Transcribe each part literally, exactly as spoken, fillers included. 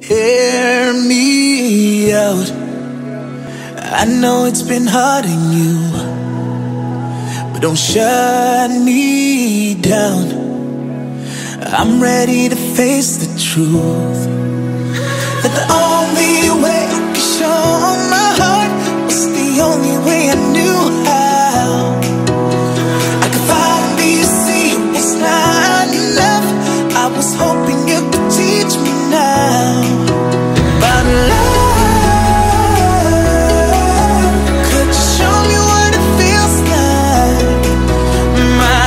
Hear me out. I know it's been hard on you, but don't shut me down. I'm ready to face the truth, that the only way I could show my heart was the only way I knew how. I could finally see it's not enough. I was hoping you could teach me now about love. Could you show me what it feels like, my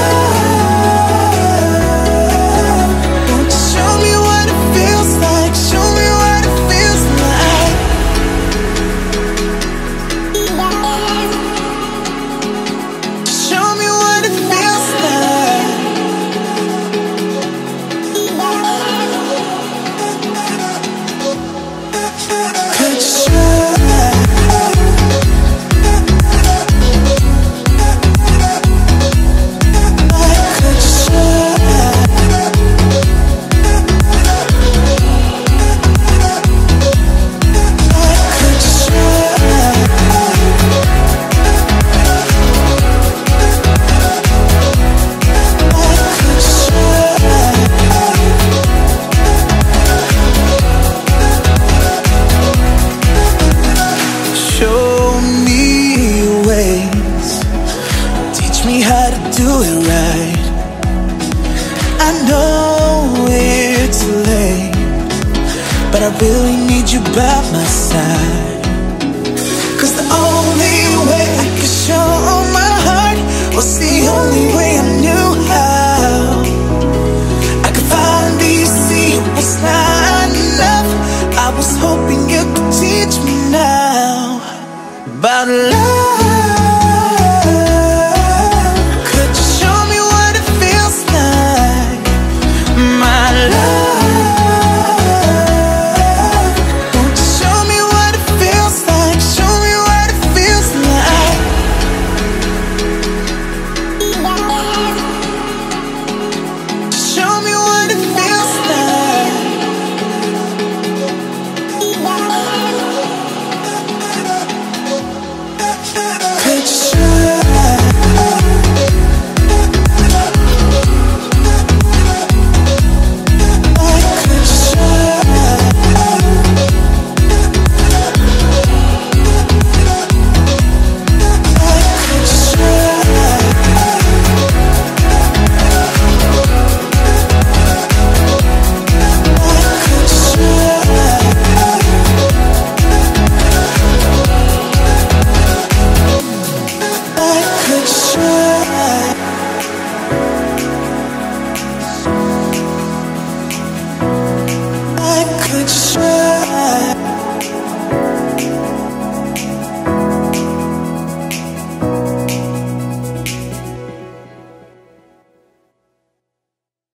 love? Won't you show me what it feels like? Show me what it feels like. Show me what it feels like. Could you show how to do it right? I know it's late, but I really need you by my side. Cause the only way I could show my heart was the only way I knew how. I could finally see it's not enough. I was hoping you could teach me now about love.